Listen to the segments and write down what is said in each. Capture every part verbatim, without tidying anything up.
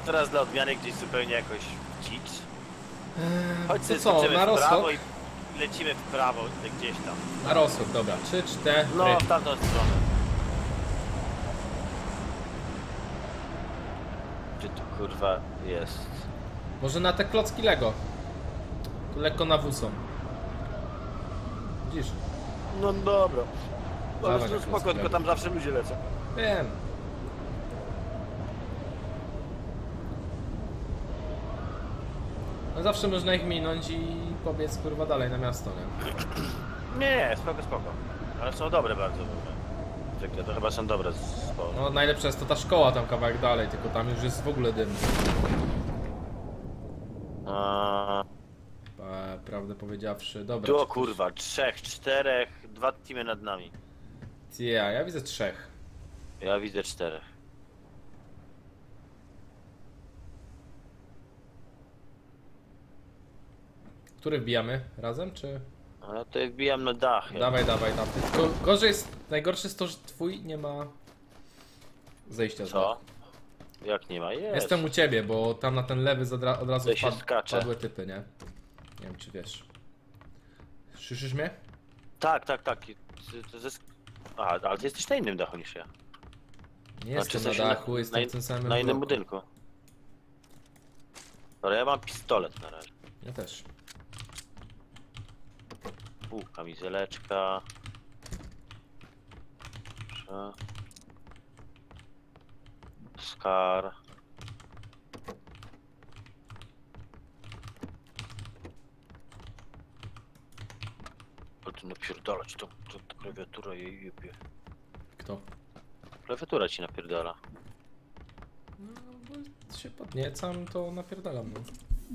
teraz dla odmiany gdzieś zupełnie jakoś dzicz? Chodź To sobie co, skoczymy na w prawo rozkok? i lecimy w prawo gdzieś tam. Na rozchód, dobra. Trzy, cztery. No, w tamtą stronę. Gdzie tu kurwa jest? Może na te klocki Lego. Tu lekko nawózą. Widzisz? No dobra. Dawaj Ale na to spoko, klocki tylko Lego. tam zawsze ludzie lecą. Wiem. No zawsze można ich minąć i pobiec kurwa dalej na miasto, nie? Nie, nie, spoko, spoko. Ale są dobre bardzo. Zwykle to chyba są dobre. Spoko. No najlepsza jest to ta szkoła tam kawałek dalej, tylko tam już jest w ogóle dym. A... Pa, prawdę powiedziawszy, dobra. Tu o czy ktoś- kurwa, trzech, czterech, dwa teamy nad nami. Ja, ja widzę trzech. Ja widzę czterech. Który wbijamy? Razem, czy? A ja tutaj wbijam na dach. Ja. Dawaj, dawaj, dawaj. Tylko gorzej jest, najgorsze jest to, że twój nie ma zejścia z Co? dachu. Jak nie ma? Jest. Jestem u ciebie, bo tam na ten lewy zadra- od razu Tutaj się wpad- skacze. padły typy, nie? Nie wiem, czy wiesz. Słyszysz mnie? Tak, tak, tak. Ty- ty zysk... Aha, ale ty jesteś na innym dachu niż ja. Nie jestem jesteś na dachu, jestem na, w tym samym na innym bloku. budynku. Ale ja mam pistolet na razie. Ja też. U, kamizeleczka. Proszę. Skar. Ale tu napierdalać, to, to, to klawiatura jej jebie. Kto? Klawiatura ci napierdala. No, bo się podniecam, to napierdalam, no.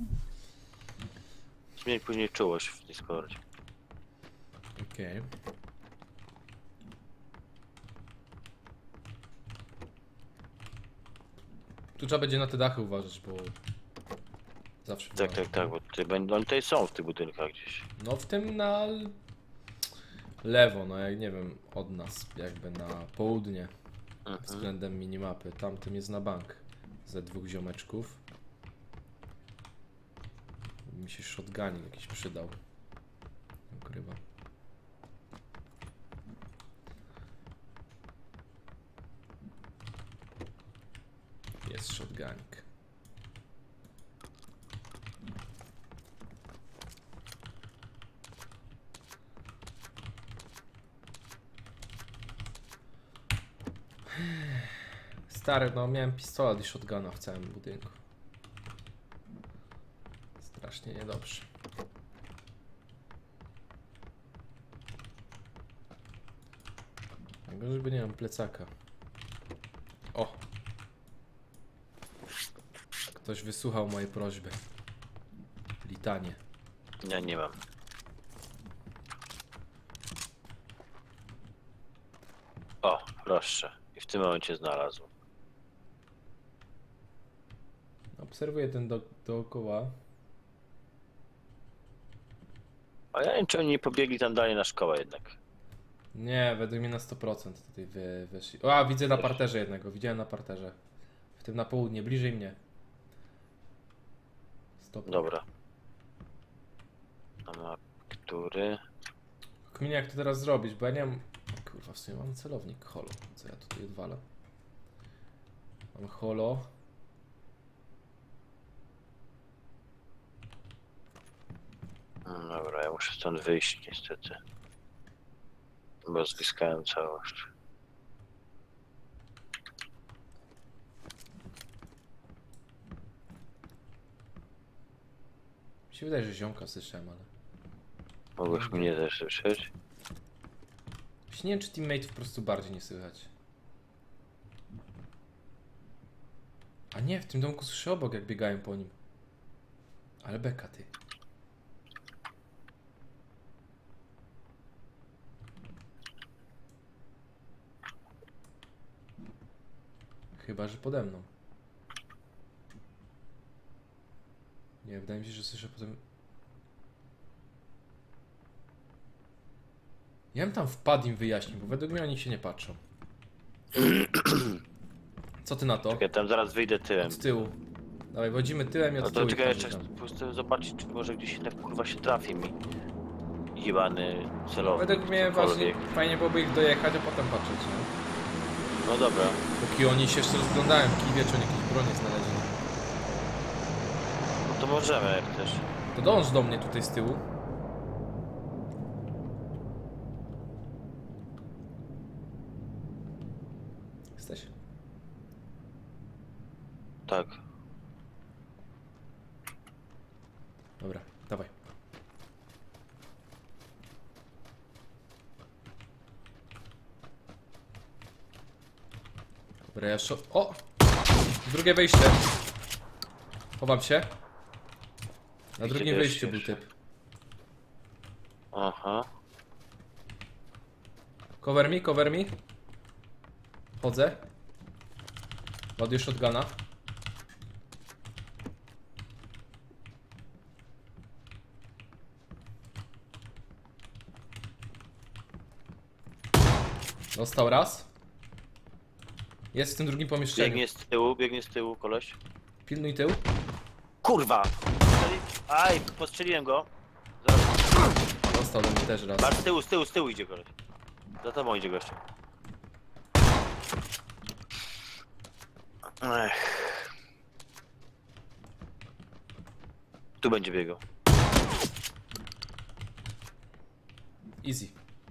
Zmień później czułość w Discordzie. Okej. Tu trzeba będzie na te dachy uważać, bo zawsze Tak, bywa. tak, tak, bo tutaj będą, oni tutaj są w tych budynkach gdzieś. No w tym na lewo, no jak nie wiem, od nas, jakby na południe Mhm. względem minimapy. Tamtym jest na bank ze dwóch ziomeczków. Mi się shotgunik jakiś przydał. Ukrywa. Jest shotgunik. Stary, no miałem pistolet i shotguna w całym budynku. Strasznie niedobrze. Najgorzej, żeby nie mam plecaka. O! Ktoś wysłuchał mojej prośby. Litanie. Ja nie mam. O, proszę. I w tym momencie znalazł. Obserwuję ten do, dookoła. A ja nie wiem, czy oni nie pobiegli tam dalej na szkołę jednak. Nie, według mnie na sto procent tutaj wy, wyszli. O, a, widzę na parterze jednego. Widziałem na parterze. W tym na południe, bliżej mnie. Stop. Dobra. A ma który? Kminie, jak to teraz zrobić, bo ja nie mam... Kurwa, w sumie mam celownik holo. Co ja tutaj odwalę? Mam holo. No dobra, ja muszę stąd wyjść niestety. Bo zyskałem całość. Mi się wydaje, że ziomka słyszałem, ale... Mogłeś mnie też słyszeć? Właśnie nie wiem, czy teammateów po prostu bardziej nie słychać. A nie, w tym domku słyszę obok, jak biegają po nim. Ale beka, ty. Chyba, że pode mną. Nie, wydaje mi się, że słyszę potem... Ja bym tam wpadł im wyjaśnił, bo według mnie oni się nie patrzą. Co ty na to? Ja tam zaraz wyjdę tyłem. Od tyłu. Dawaj, wodzimy tyłem i No od to tyłu. czekaj, ich jeszcze tam po prostu zobaczyć, czy może gdzieś jednak kurwa się trafi mi. Jebany celownik. Według mnie cokolwiek. właśnie fajnie byłoby ich dojechać, a potem patrzeć, nie? No dobra. Póki oni się jeszcze rozglądają, kij wie, czy oni jakieś bronie znaleźli. No to możemy jak też. To dąż do mnie tutaj z tyłu. Jesteś? Tak. Dobra, dawaj. Dobra, ja szo... O! Drugie wejście. Chowam się. Na Gdzie drugim też wejściu był jeszcze? typ. Aha. Cover me, cover me. Chodzę. Ładuję shotguna. Dostał raz. Jest w tym drugim pomieszczeniu. Biegnie z tyłu, biegnie z tyłu koleś. Pilnuj tył. Kurwa! Strzeli... Aj, postrzeliłem go. Zaraz. Dostał do mnie też raz. Patrz, z tyłu, z tyłu, z tyłu idzie koleś. Za tobą idzie gościu. Ech. Tu będzie biegał. Easy.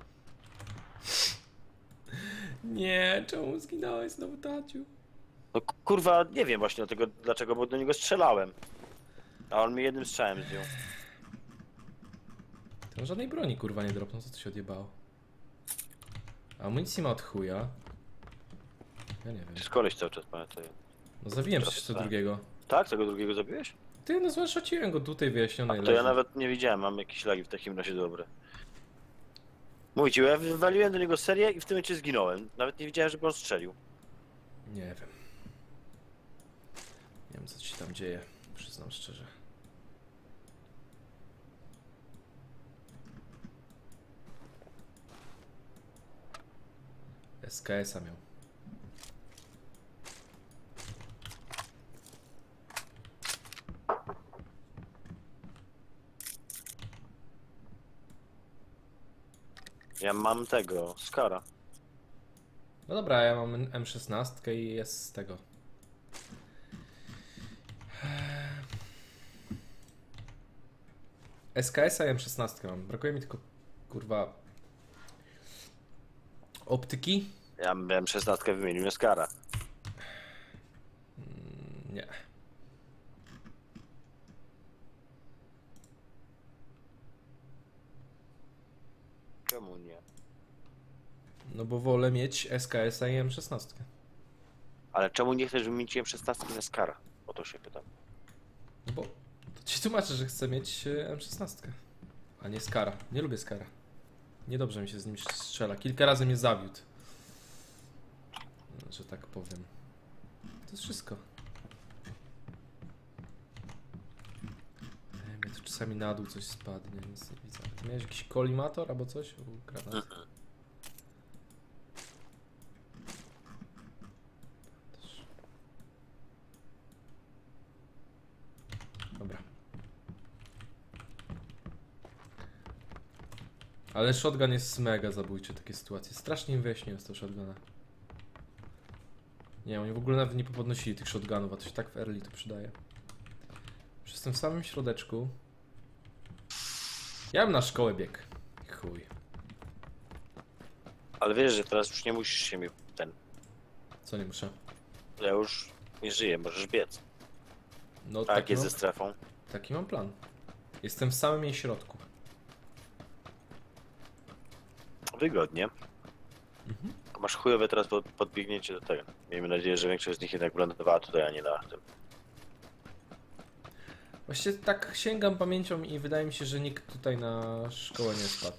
Nie, czemu zginąłeś znowu, taciu? No k- kurwa, nie wiem właśnie dlatego, dlaczego, bo do niego strzelałem. A on mi jednym strzałem zdjął. Tam żadnej broni kurwa nie dropnął, co to się odjebało? Amunicji ma od chuja. Ja nie wiem. To jest koleś cały czas, pamiętaj. No zabiłem Teraz przecież co tak. drugiego. Tak? Tego drugiego zabiłeś? Ty, no złaszociłem go tutaj wyjaśnionej. To ja nawet nie widziałem, mam jakieś lagi w takim razie dobre. Mówię ci, ja wywaliłem do niego serię i w tym momencie zginąłem. Nawet nie widziałem, żeby on strzelił. Nie wiem. Nie wiem co ci tam dzieje, przyznam szczerze. S K S-a miał. Ja mam tego, Skara. No dobra, ja mam M szesnaście i jest z tego. S K S-a i M szesnaście mam. Brakuje mi tylko kurwa optyki. Ja miałem szesnastkę w imieniu Skara. Mm, nie. Czemu nie? No bo wolę mieć S K S-a i M szesnaście. Ale czemu nie chcesz wymienić M szesnastkę na Skara? O to się pytam. No bo to ci tłumaczę, że chcę mieć e, M szesnaście, a nie Skara. Nie lubię Skara. Niedobrze mi się z nim strzela. Kilka razy mnie zawiódł. Że tak powiem. To jest wszystko. Nie wiem, tu czasami na dół coś spadnie, nic nie widzę. Ty miałeś jakiś kolimator albo coś? U, granat. Też. Dobra. Ale shotgun jest mega zabójczy, takie sytuacje. Strasznie im wyjaśniłem z tego shotguna. Nie, oni w ogóle nawet nie podnosili tych shotgunów, a to się tak w early to przydaje. Już jestem w samym środeczku. Ja bym na szkołę biegł. Chuj. Ale wiesz, że teraz już nie musisz się mi ten... Co nie muszę? Ja już nie żyję, możesz biec. No A jak taki jest mam, ze strefą? taki mam plan. Jestem w samym jej środku. Wygodnie. Mhm. Masz chujowe teraz pod, podbiegnięcie do tego. Miejmy nadzieję, że większość z nich jednak wylądowała tutaj, a nie na tym. Właściwie tak sięgam pamięcią i wydaje mi się, że nikt tutaj na szkołę nie spadł.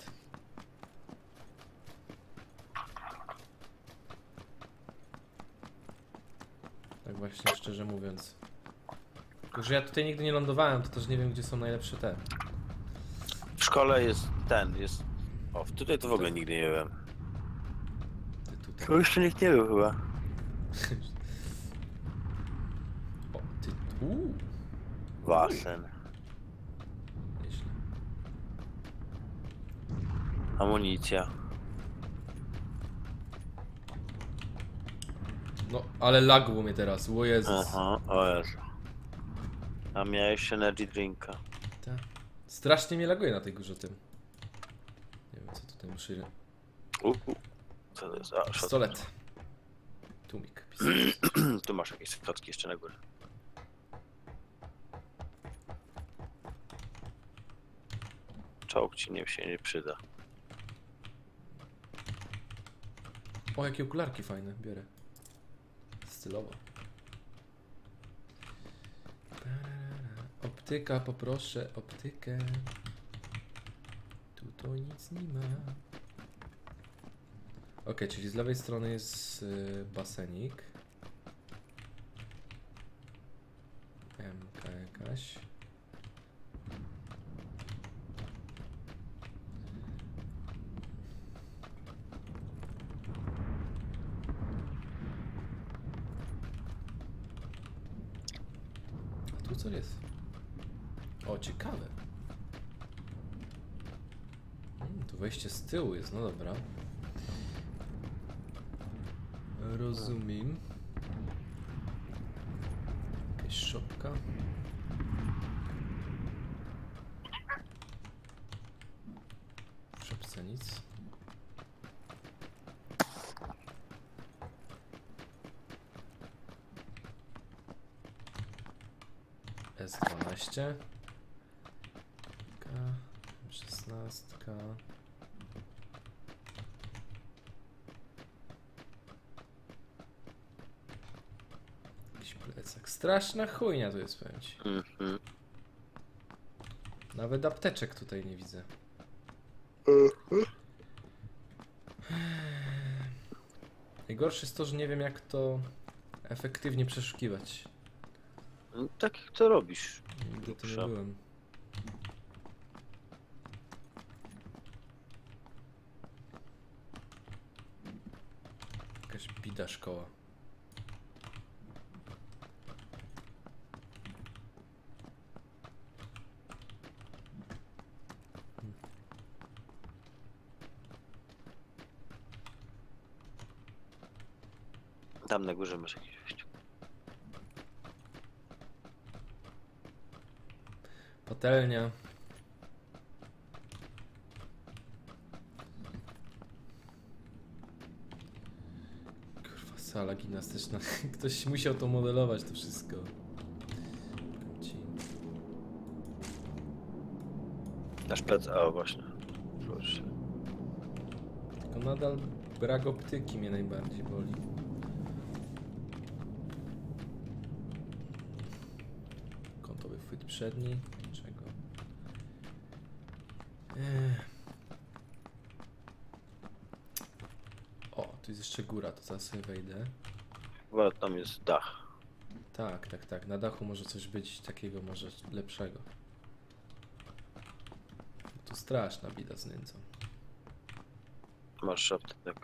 Tak właśnie szczerze mówiąc. Tylko, że ja tutaj nigdy nie lądowałem, to też nie wiem, gdzie są najlepsze te. W szkole jest ten, jest... O, tutaj to w ogóle nigdy nie byłem. Ty tutaj. To jeszcze nikt nie był chyba. O, ty tu. Uuu, Basen. nieźle. Amunicja. No, ale lagło mnie teraz, o Jezus. Aha, o Jezu. A miałeś energy drinka. Ta. Strasznie mnie laguje na tej górze tym. Nie wiem co tutaj muszę... U, u. Co to jest? A, shot. Pistolet. Tumik, pistolet. Tu masz jakieś schodki jeszcze na górze. Czołg ci nie, się nie przyda. O, jakie okularki fajne, biorę. Stylowo. Optyka, poproszę, optykę. Tu to nic nie ma. Ok, czyli z lewej strony jest y, basenik. M K jakaś. A tu co jest? O, ciekawe. Hmm, tu wejście z tyłu jest, no dobra. Rozumiem. Jakaś szopka. W szopce nic. S dwanaście. szesnaście. Jakiś plecak. Straszna chujnia tu jest, powiem ci. Mhm. Nawet apteczek tutaj nie widzę. Najgorsze jest to, że nie wiem jak to efektywnie przeszukiwać. No, tak jak to robisz. Nigdy tu nie Dobrze. byłem. Jakaś bida szkoła. Tam na górze masz jakieś wejście. Patelnia. Kurwa, sala gimnastyczna. Ktoś musiał to modelować, to wszystko. Ci. Nasz plec, a właśnie. Proszę. Tylko nadal brak optyki mnie najbardziej boli. Kątowy chwyt przedni. Czego? Ech. O, tu jest jeszcze góra, to zaraz sobie wejdę. Chyba tam jest dach. Tak, tak, tak. Na dachu może coś być takiego, może lepszego. Tu straszna bida z nędzą. Masz aptek.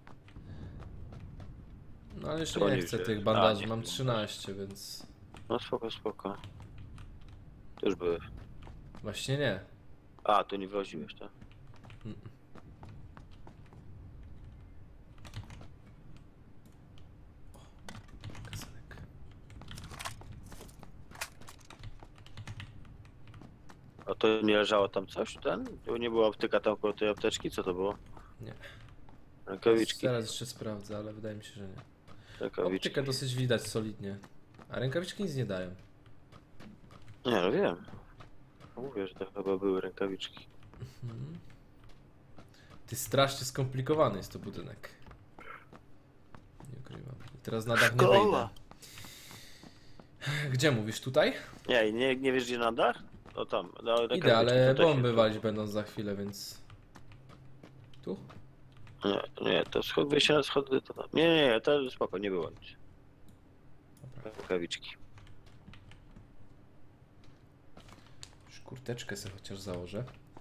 No ale już Czego nie nie chcę wziąłeś? tych A, bandaży, nie mam chcę. trzynaście, więc... No spoko, spoko. To już były. Właśnie nie. A, tu nie wychodziłeś, tak? Mm. O, kasanek. A to nie leżało tam coś, ten? Tu nie była apteka tam koło tej apteczki? Co to było? Nie. Rękawiczki. Zaraz jeszcze sprawdzę, ale wydaje mi się, że nie. Rękawiczki. Optykę dosyć widać solidnie. A rękawiczki nic nie dają. Nie, no wiem. Mówię, że to chyba były rękawiczki. Mhm. Ty, strasznie skomplikowany jest to budynek. Nie ukrywam. I teraz na dach nie Szkoła. wyjdę. Gdzie mówisz? Tutaj? Nie, nie, nie wiesz gdzie na dach? O tam. No, Idę, rękawiczki, ale to też bomby się- walić będą za chwilę, więc... Tu? Nie, nie, to schod, wyjście na schody to tam. Nie, nie, nie, to spoko, nie było nic. Dobra. Rękawiczki. Już kurteczkę sobie chociaż założę.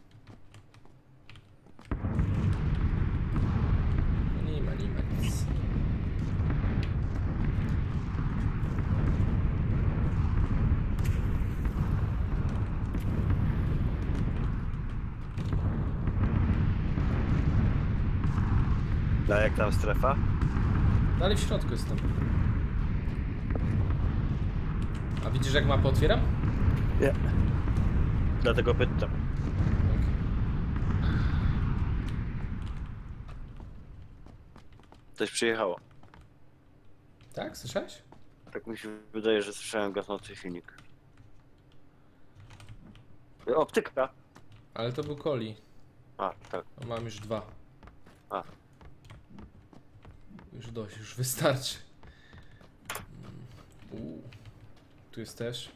No nie ma, nie ma nic. A jak tam strefa? Dalej w środku jestem. A widzisz jak mapę otwieram? Nie. Dlatego pytam. Coś przyjechało. Tak? Słyszałeś? Tak mi się wydaje, że słyszałem gasnący silnik. Optyka. Ale to był Coli. A, tak. O, mam już dwa. A. Już dość, już wystarczy. Uuu. Tu jest też.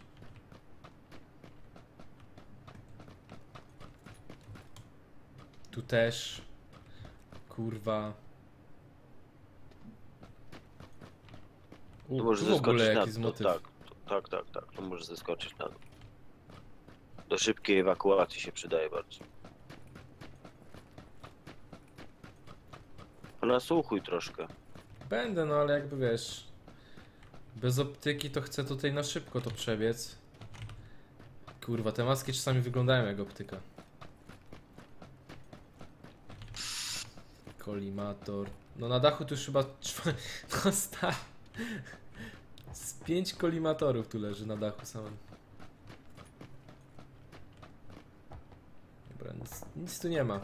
Tu też. Kurwa. Tu U, możesz tu w ogóle zeskoczyć na jakiś dół. motyw. Tak, tak, tak, tak. Tu możesz zeskoczyć na dół. Do szybkiej ewakuacji się przydaje bardzo. Nasłuchuj troszkę. Będę, no ale jakby wiesz. Bez optyki to chcę tutaj na szybko to przebiec. Kurwa, te maski czasami wyglądają jak optyka. Kolimator. No na dachu tu już chyba czw- no sta... Z pięć kolimatorów tu leży na dachu samym. Dobra, nic, nic tu nie ma.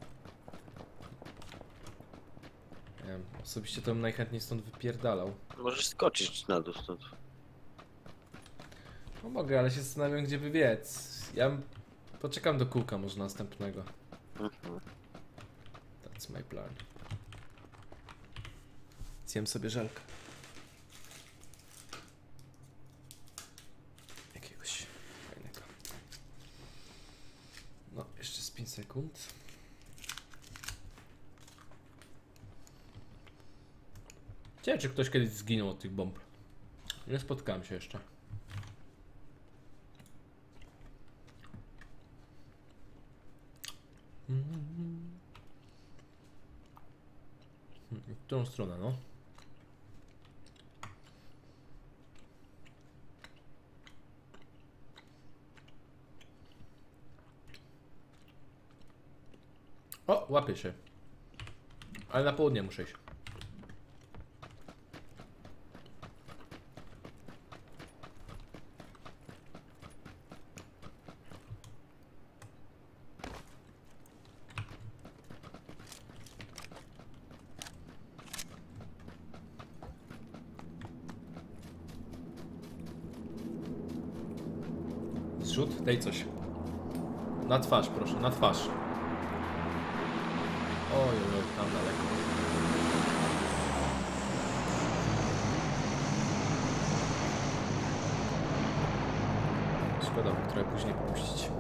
Nie wiem, osobiście to bym najchętniej stąd wypierdalał. Możesz skoczyć na dół stąd. No mogę, ale się zastanawiam gdzie by biec. Ja poczekam do kółka może następnego. Mhm. That's my plan. Zjem sobie żelkę. Jakiegoś fajnego. No, jeszcze z pięć sekund. Ciekawe, czy ktoś kiedyś zginął od tych bomb. Nie spotkałem się jeszcze. W którą stronę, no? O, łapię się. Ale na południe muszę iść. Zrzut? Daj coś. Na twarz, proszę, na twarz. Oj, oj, tam daleko. Szkoda, by trochę później popuścić.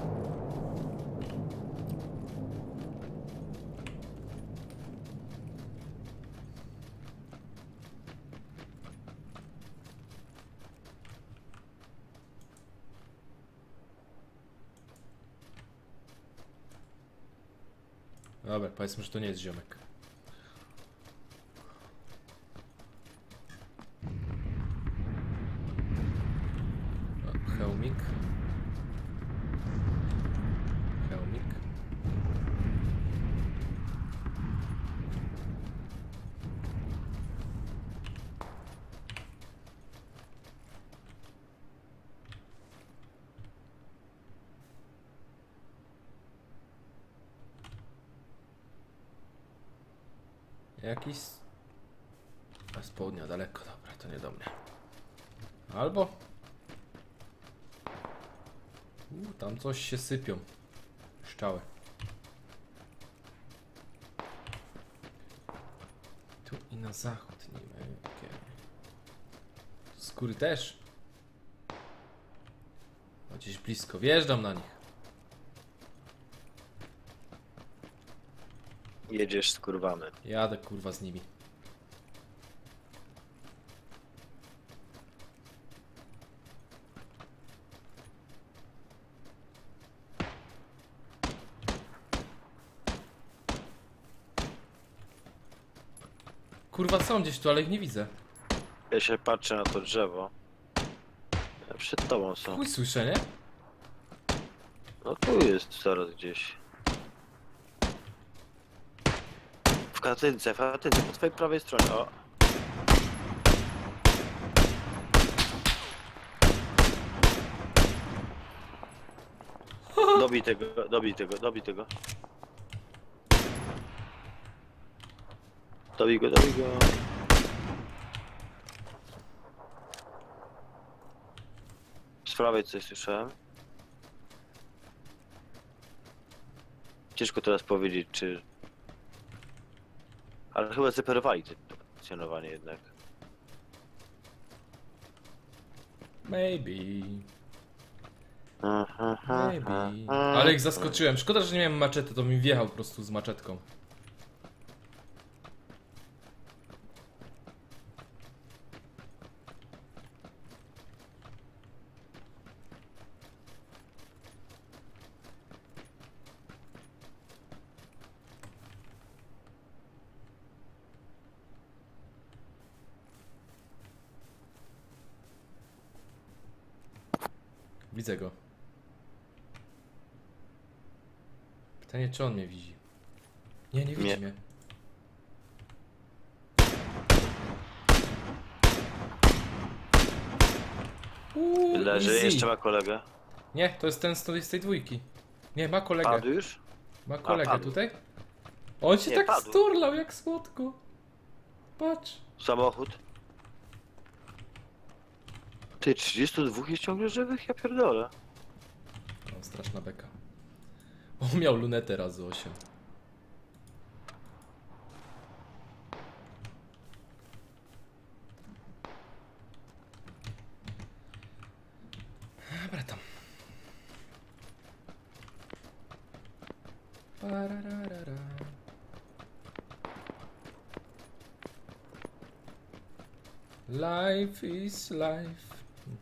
Dobra, powiedzmy, że to nie jest ziomek. O, hełmik. Hełmik. Jakiś... A z południa daleko, dobra, to nie do mnie. Albo... U, tam coś się sypią. Szczały. Tu i na zachód nie ma. Okay. Skóry też. O, gdzieś blisko. Wjeżdżam na nich. Jedziesz skurwany. Jadę kurwa z nimi. Kurwa są gdzieś tu, ale ich nie widzę. Ja się patrzę na to drzewo. Przed tobą są. Chuj słyszę, nie? No tu jest zaraz gdzieś. W Fatynce, fatynce, po twojej prawej stronie, o. Dobij tego, dobij tego, dobij tego. Dobij go, dobij go. Z prawej coś słyszałem. Ciężko teraz powiedzieć, czy... Ale chyba zeperowali to funkcjonowanie jednak. Maybe. Aha, aha, Maybe. aha. Ale ich zaskoczyłem. Szkoda, że nie miałem maczety, to mi wjechał po prostu z maczetką. Widzę go. Pytanie, czy on mnie widzi? Nie, nie widzi Nie. mnie. Uuu, Leży, easy. jeszcze ma kolegę. Nie, to jest ten z tej, z tej dwójki. Nie, ma kolegę. Padł już? Ma kolegę padł. tutaj. On się Nie, tak padł. sturlał jak słodko. Patrz. Samochód. Ty, trzydziestu dwóch jest ciągle żywych? Ja pierdolę. O, straszna beka. On miał lunetę razy osiem. Dobra tam. Pararara. Life is life.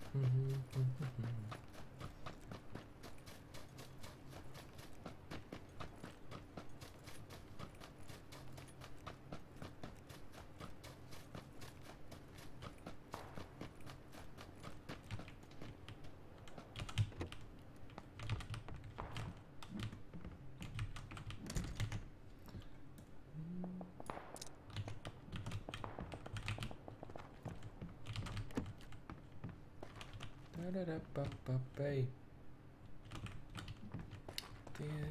Tararapapapay. Ty-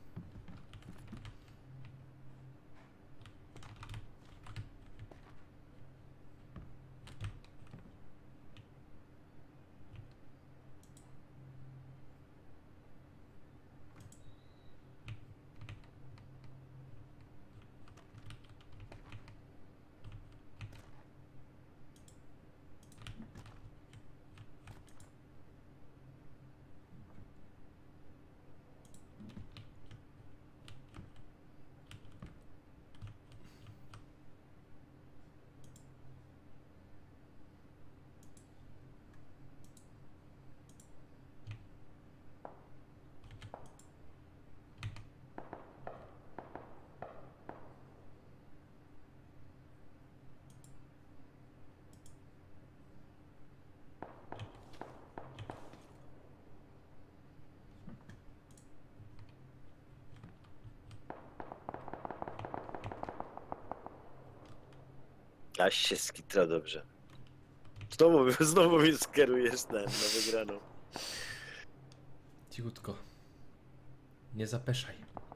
Aś się skitra dobrze. Znowu, znowu mnie skierujesz na, na wygraną. Cichutko. Nie zapeszaj.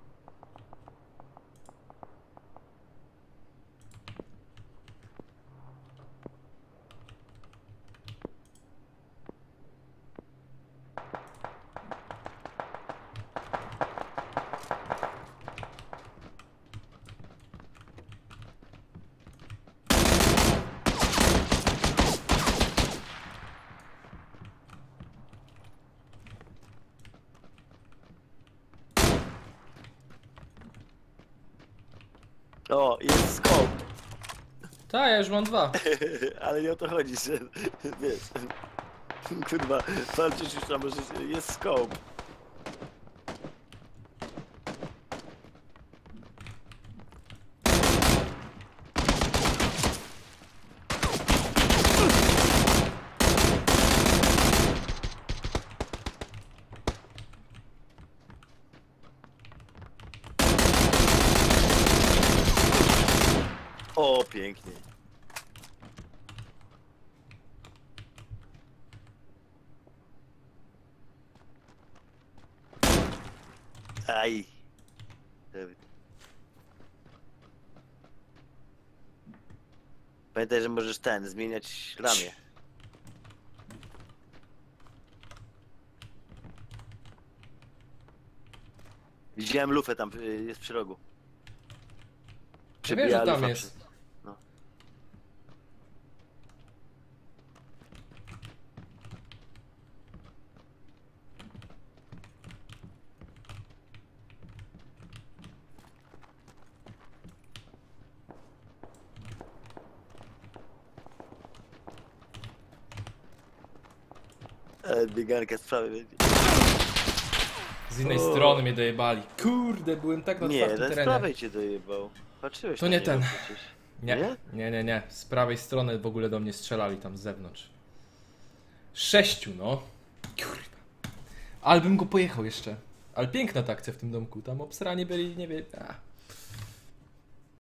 O, jest scope. Tak, ja już mam dwa. Ale nie o to chodzi, że wiesz. Kurwa, walczysz już tam, że jest scope. pięknie. Aj. Pamiętaj, że możesz ten, zmieniać ramię. Widziałem lufę tam, y, jest przy rogu. Ja wiem, że tam lufa jest. przy- No. E, bieganka z prawej będzie. Z innej O. strony mnie dojebali. Kurde, byłem tak na Nie, otwartym ten z terenie. prawej cię dojebał. Patrzyłeś To na nie niego ten. przecież. Nie, Nie? nie, nie, nie. Z prawej strony w ogóle do mnie strzelali tam z zewnątrz. Sześciu, no. Kurwa. Ale bym go pojechał jeszcze. Ale piękna ta akcja w tym domku. Tam obsrani byli, nie wiem. A.